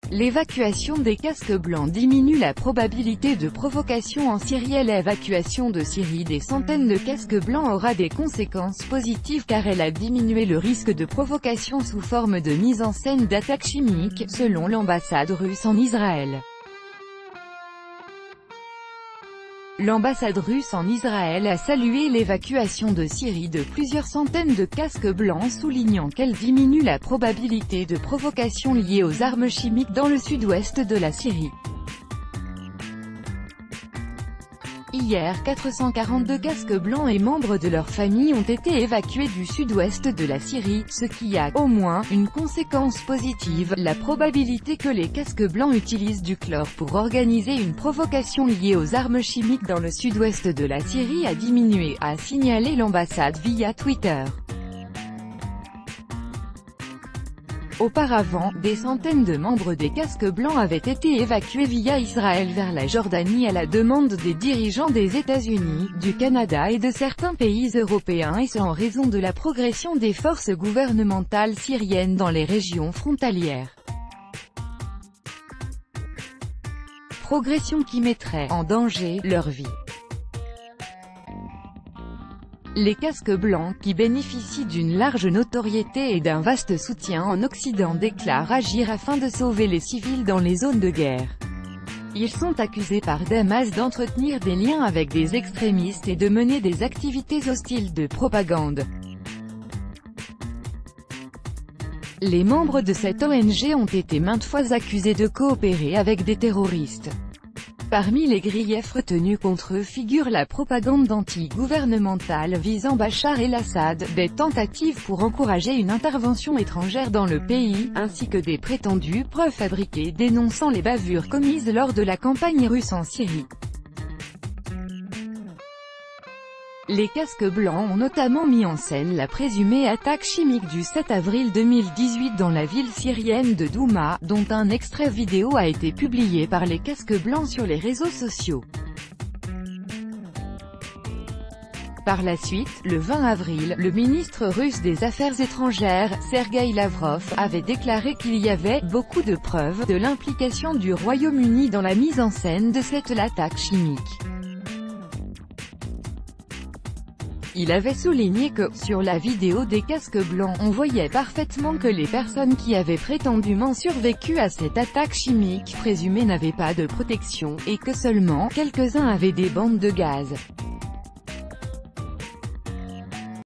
L'évacuation des casques blancs diminue la probabilité de provocation en Syrie. L'évacuation de Syrie des centaines de casques blancs aura des conséquences positives car elle a diminué le risque de provocation sous forme de mise en scène d'attaques chimiques, selon l'ambassade russe en Israël. L'ambassade russe en Israël a salué l'évacuation de Syrie de plusieurs centaines de casques blancs, soulignant qu'elle diminue la probabilité de provocation liée aux armes chimiques dans le sud-ouest de la Syrie. Hier, 442 casques blancs et membres de leur famille ont été évacués du sud-ouest de la Syrie, ce qui a, au moins, une conséquence positive. La probabilité que les casques blancs utilisent du chlore pour organiser une provocation liée aux armes chimiques dans le sud-ouest de la Syrie a diminué, a signalé l'ambassade via Twitter. Auparavant, des centaines de membres des casques blancs avaient été évacués via Israël vers la Jordanie à la demande des dirigeants des États-Unis, du Canada et de certains pays européens, et ce en raison de la progression des forces gouvernementales syriennes dans les régions frontalières. Progression qui mettrait en danger leur vie. Les casques blancs, qui bénéficient d'une large notoriété et d'un vaste soutien en Occident, déclarent agir afin de sauver les civils dans les zones de guerre. Ils sont accusés par Damas d'entretenir des liens avec des extrémistes et de mener des activités hostiles de propagande. Les membres de cette ONG ont été maintes fois accusés de coopérer avec des terroristes. Parmi les griefs retenus contre eux figure la propagande anti-gouvernementale visant Bachar el-Assad, des tentatives pour encourager une intervention étrangère dans le pays, ainsi que des prétendues preuves fabriquées dénonçant les bavures commises lors de la campagne russe en Syrie. Les casques blancs ont notamment mis en scène la présumée attaque chimique du 7 avril 2018 dans la ville syrienne de Douma, dont un extrait vidéo a été publié par les casques blancs sur les réseaux sociaux. Par la suite, le 20 avril, le ministre russe des Affaires étrangères, Sergueï Lavrov, avait déclaré qu'il y avait « beaucoup de preuves » de l'implication du Royaume-Uni dans la mise en scène de cette attaque chimique. Il avait souligné que, sur la vidéo des casques blancs, on voyait parfaitement que les personnes qui avaient prétendument survécu à cette attaque chimique présumée n'avaient pas de protection, et que seulement quelques-uns avaient des bandes de gaz.